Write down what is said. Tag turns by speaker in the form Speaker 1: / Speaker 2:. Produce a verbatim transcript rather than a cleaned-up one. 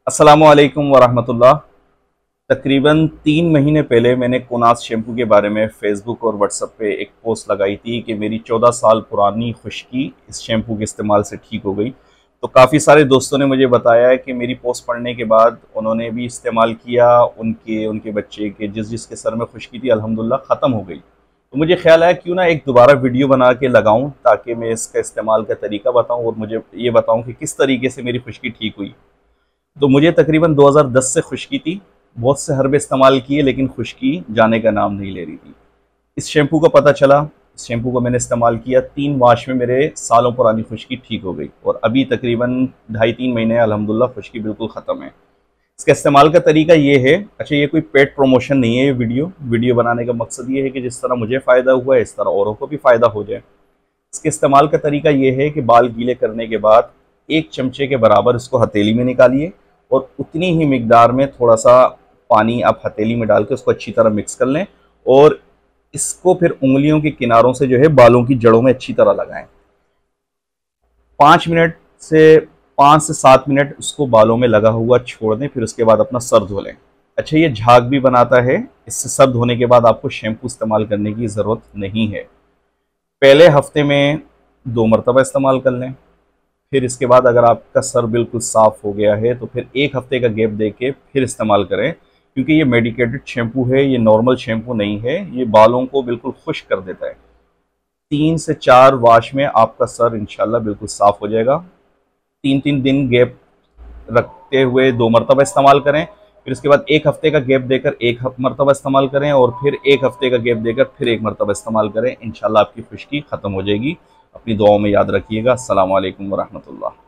Speaker 1: अस्सलामुअलैकुम वरहमतुल्लाह। तकरीबन तीन महीने पहले मैंने कोनास शैम्पू के बारे में फ़ेसबुक और व्हाट्सएप पे एक पोस्ट लगाई थी कि मेरी चौदह साल पुरानी खुश्की इस शैम्पू के इस्तेमाल से ठीक हो गई। तो काफ़ी सारे दोस्तों ने मुझे बताया है कि मेरी पोस्ट पढ़ने के बाद उन्होंने भी इस्तेमाल किया, उनके उनके बच्चे के जिस जिसके सर में खुश्की थी अल्हम्दुलिल्लाह ख़त्म हो गई। तो मुझे ख्याल आया क्यों ना एक दोबारा वीडियो बना के लगाऊँ ताकि मैं इसका इस्तेमाल का तरीका बताऊँ और मुझे ये बताऊँ कि किस तरीके से मेरी खुश्की ठीक हुई। तो मुझे तकरीबन दो हज़ार दस से खुश्की थी, बहुत से हर्बे इस्तेमाल किए लेकिन खुश्की जाने का नाम नहीं ले रही थी। इस शैम्पू का पता चला, इस शैम्पू को मैंने इस्तेमाल किया, तीन वाश में मेरे सालों पुरानी खुश्की ठीक हो गई और अभी तकरीबन ढाई तीन महीने अल्हम्दुलिल्लाह खुश्की बिल्कुल ख़त्म है। इसका इस्तेमाल का तरीका ये है, अच्छा ये कोई पेड प्रमोशन नहीं है, ये वीडियो वीडियो बनाने का मकसद ये है कि जिस तरह मुझे फ़ायदा हुआ है इस तरह औरों को भी फ़ायदा हो जाए। इसके इस्तेमाल का तरीका ये है कि बाल गीले करने के बाद एक चमचे के बराबर इसको हथेली में निकालिए और उतनी ही मिकदार में थोड़ा सा पानी आप हथेली में डाल के उसको अच्छी तरह मिक्स कर लें और इसको फिर उंगलियों के किनारों से जो है बालों की जड़ों में अच्छी तरह लगाएं। पाँच मिनट से पाँच से सात मिनट उसको बालों में लगा हुआ छोड़ दें, फिर उसके बाद अपना सर धो लें। अच्छा ये झाग भी बनाता है, इससे सर धोने के बाद आपको शैम्पू इस्तेमाल करने की ज़रूरत नहीं है। पहले हफ्ते में दो मरतबा इस्तेमाल कर लें, फिर इसके बाद अगर आपका सर बिल्कुल साफ़ हो गया है तो फिर एक हफ्ते का गैप दे के फिर इस्तेमाल करें, क्योंकि ये मेडिकेटेड शैम्पू है, ये नॉर्मल शैम्पू नहीं है, ये बालों को बिल्कुल खुश्क कर देता है। तीन से चार वाश में आपका सर इंशाल्लाह बिल्कुल साफ़ हो जाएगा। तीन तीन दिन गैप रखते हुए दो मरतबा इस्तेमाल करें, फिर इसके बाद एक हफ्ते का गैप देकर एक मरतबा इस्तेमाल करें और फिर एक हफ्ते का गैप देकर फिर एक मरतबा इस्तेमाल करें। इंशाल्लाह आपकी खुश्की ख़त्म हो जाएगी। अपनी दुआओं में याद रखिएगा। अस्सलामु अलैकुम वरहमतुल्लाह।